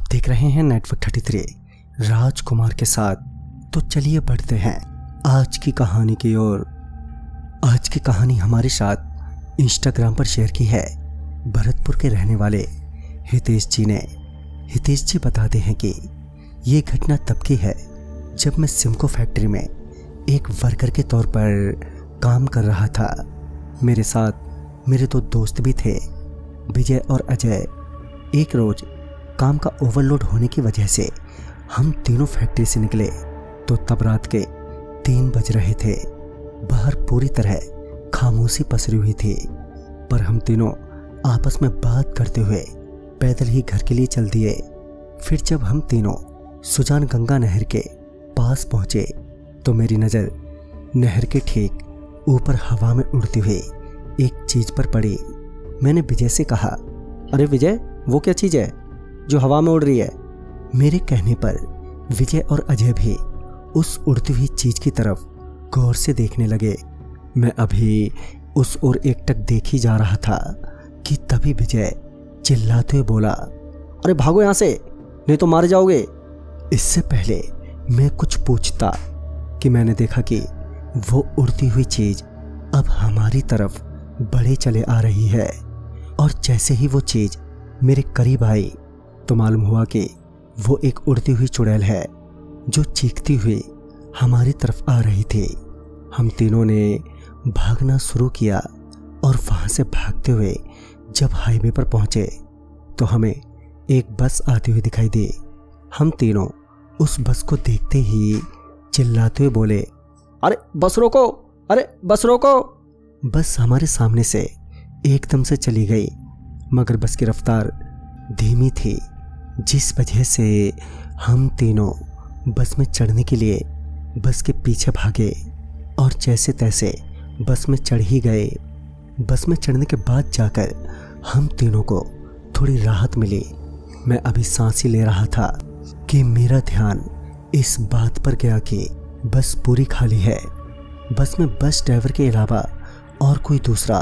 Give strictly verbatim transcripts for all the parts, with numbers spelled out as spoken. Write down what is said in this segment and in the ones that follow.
देख रहे हैं नेटवर्क थर्टी थ्री राजकुमार के साथ। तो चलिए बढ़ते हैं आज की कहानी की ओर। आज की कहानी हमारे साथ इंस्टाग्राम पर शेयर की है भरतपुर के रहने वाले हितेश जी ने। हितेश जी बताते हैं कि ये घटना तब की है जब मैं सिमको फैक्ट्री में एक वर्कर के तौर पर काम कर रहा था। मेरे साथ मेरे दो दोस्त भी थे, विजय और अजय। एक रोज काम का ओवरलोड होने की वजह से हम तीनों फैक्ट्री से निकले तो तब रात के तीन बज रहे थे। बाहर पूरी तरह खामोशी पसरी हुई थी, पर हम तीनों आपस में बात करते हुए पैदल ही घर के लिए चल दिए। फिर जब हम तीनों सुजान गंगा नहर के पास पहुंचे तो मेरी नज़र नहर के ठीक ऊपर हवा में उड़ती हुई एक चीज पर पड़ी। मैंने विजय से कहा, अरे विजय, वो क्या चीज है जो हवा में उड़ रही है? मेरे कहने पर विजय और अजय भी उस उड़ती हुई चीज की तरफ गौर से देखने लगे। मैं अभी उस ओर एकटक देख ही जा रहा था कि तभी विजय चिल्लाते हुए बोला, अरे भागो यहाँ से, नहीं तो मार जाओगे। इससे पहले मैं कुछ पूछता कि मैंने देखा कि वो उड़ती हुई चीज अब हमारी तरफ बढ़े चले आ रही है, और जैसे ही वो चीज मेरे करीब आई तो मालूम हुआ कि वो एक उड़ती हुई चुड़ैल है जो चीखती हुई हमारी तरफ आ रही थी। हम तीनों ने भागना शुरू किया और वहां से भागते हुए जब हाईवे पर पहुंचे तो हमें एक बस आती हुई दिखाई दी। हम तीनों उस बस को देखते ही चिल्लाते हुए बोले, अरे बस रोको, अरे बस रोको। बस हमारे सामने से एकदम से चली गई, मगर बस की रफ्तार धीमी थी, जिस वजह से हम तीनों बस में चढ़ने के लिए बस के पीछे भागे और जैसे तैसे बस में चढ़ ही गए। बस में चढ़ने के बाद जाकर हम तीनों को थोड़ी राहत मिली। मैं अभी सांस ही ले रहा था कि मेरा ध्यान इस बात पर गया कि बस पूरी खाली है। बस में बस ड्राइवर के अलावा और कोई दूसरा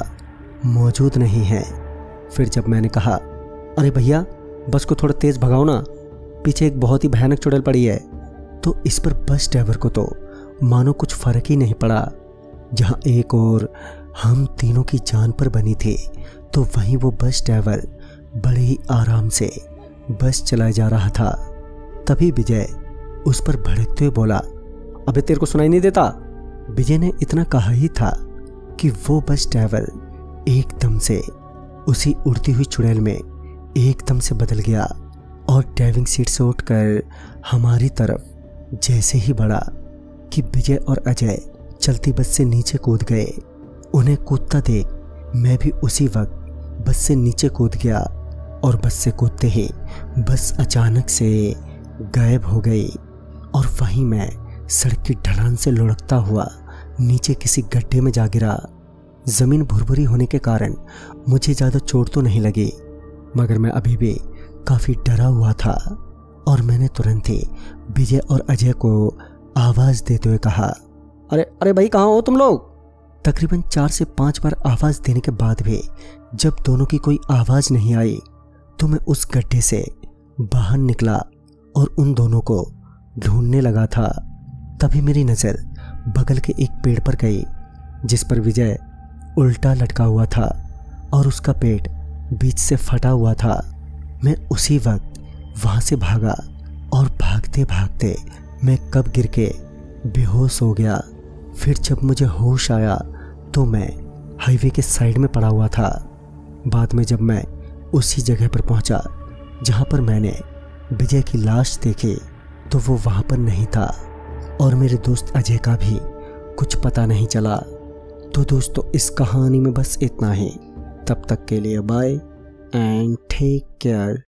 मौजूद नहीं है। फिर जब मैंने कहा, अरे भैया बस को थोड़ा तेज भगाओ ना, पीछे एक बहुत ही भयानक चुड़ैल पड़ी है, तो इस पर बस ड्राइवर को तो मानो कुछ फर्क ही नहीं पड़ा। जहां एक और हम तीनों की जान पर बनी थी तो वहीं वो बस ड्राइवर बड़े ही आराम से बस चलाया जा रहा था। तभी विजय उस पर भड़कते हुए बोला, अबे तेरे को सुनाई नहीं देता? विजय ने इतना कहा ही था कि वो बस ड्राइवर एकदम से उसी उड़ती हुई चुड़ैल में एकदम से बदल गया और ड्राइविंग सीट से उठकर हमारी तरफ जैसे ही बढ़ा कि विजय और अजय चलती बस से नीचे कूद गए। उन्हें कूदता देख मैं भी उसी वक्त बस से नीचे कूद गया और बस से कूदते ही बस अचानक से गायब हो गई और वहीं मैं सड़क की ढलान से लुढ़कता हुआ नीचे किसी गड्ढे में जा गिरा। जमीन भुरभुरी होने के कारण मुझे ज़्यादा चोट तो नहीं लगी, मगर मैं अभी भी काफ़ी डरा हुआ था और मैंने तुरंत ही विजय और अजय को आवाज़ देते हुए कहा, अरे अरे भाई कहाँ हो तुम लोग? तकरीबन चार से पांच बार आवाज़ देने के बाद भी जब दोनों की कोई आवाज़ नहीं आई तो मैं उस गड्ढे से बाहर निकला और उन दोनों को ढूंढने लगा था। तभी मेरी नज़र बगल के एक पेड़ पर गई जिस पर विजय उल्टा लटका हुआ था और उसका पेट बीच से फटा हुआ था। मैं उसी वक्त वहां से भागा और भागते भागते मैं कब गिर के बेहोश हो गया। फिर जब मुझे होश आया तो मैं हाईवे के साइड में पड़ा हुआ था। बाद में जब मैं उसी जगह पर पहुंचा जहां पर मैंने विजय की लाश देखी तो वो वहां पर नहीं था और मेरे दोस्त अजय का भी कुछ पता नहीं चला। तो दोस्तों इस कहानी में बस इतना ही। तब तक के लिए बाय एंड टेक केयर।